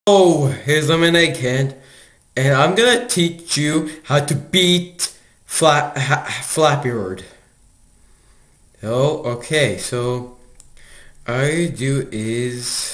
Oh, here's Lemonade Can, and I'm gonna teach you how to beat Flappy Bird. Oh, okay, so all you do is